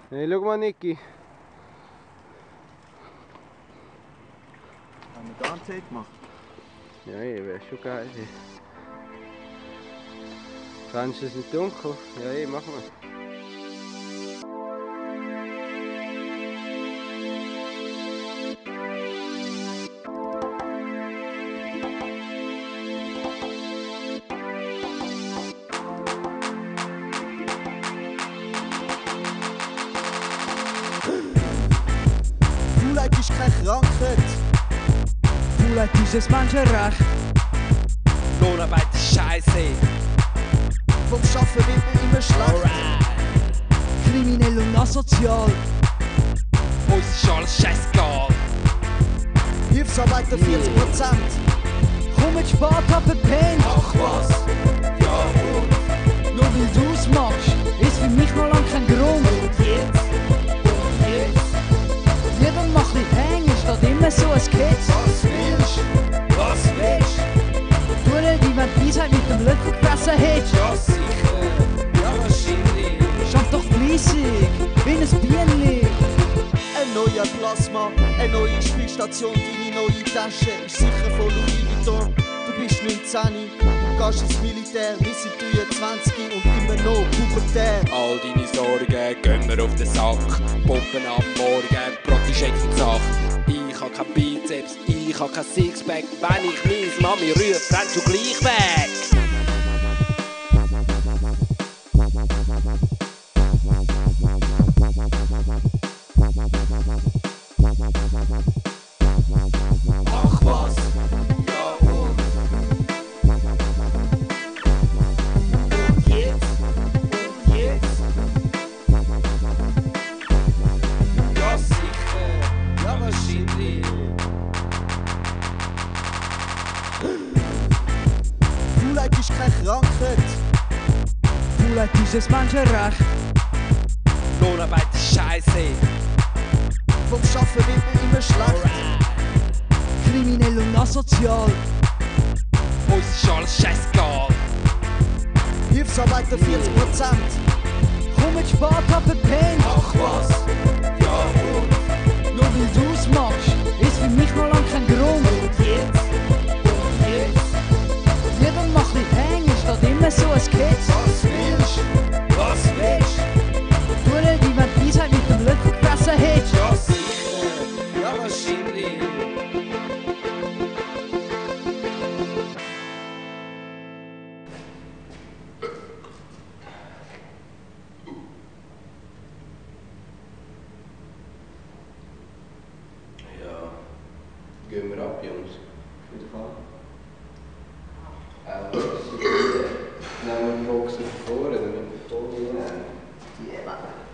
Hey, schau mal, Niki. Haben wir da einen Tee gemacht? Ja, wäre schon geil. Fandest du es nicht dunkel? Ja, machen wir. Faulheit ist keine Krankheit. Faulheit ist ein Menschenrecht. Lohnarbeit ist scheiße. Vom Schaffen wird man immer schlecht. Kriminell und asozial. Uns ist alles scheißegal. Hilfsarbeiter 40%. Komm mit Sport ab den Pen. Ach was, ja und Nur weil du's machst, ist für mich noch lang kein Grund. jetzt? Jeder macht nicht hängen, statt immer so ein Sketch. Was willst du? Was willst Tu nicht, wie wenn du Weisheit mit dem Löffel gefressen hättest. du? Ja sicher, ja wahrscheinlich. Schaff doch fleissig, wie ein Bienenli. Ein neuer Plasma, eine neue Spielstation, deine neue Tasche ist sicher von Louis Vuitton. Du bist 19, gehst ins Militär, wir sind 23 und immer noch pubertär. All deine Sorgen gehen mir auf den Sack. Pumpen am Morgen, Brot ist echt Sache. Ich hab kein Bizeps, ich hab kein Sixpack. Wenn ich meins Mami rufe, rennst du gleich weg. Ach was, ja und? Und jetzt? Und jetzt? Ja sicher, ja wahrscheinlich. Faulheit ist keine Krankheit. Faulheit ist ein Menschenrecht. Lohnarbeit ist scheiße. Vom Schaffen wird man immer schlecht. Kriminell und asozial. Uns ist alles scheißegal. Hilfsarbeiter 40%. Komm mit Sport ab den Pen. Ach was, ja und? Nur weil du's machst, ist für mich noch lang kein Grund. Und jetzt? Jeder macht nicht hängen, statt immer so ein Sketch. Was willst du? Was willst du? Tu nicht, wie wenn du Weisheit mit dem Löffel gefressen hättest. Ja sicher, ja wahrscheinlich. Ja, gehen wir ab, Jungs. Auf jeden Fall. Nehmen wir die Boxen vor, damit wir voll nehmen. Yeah, man.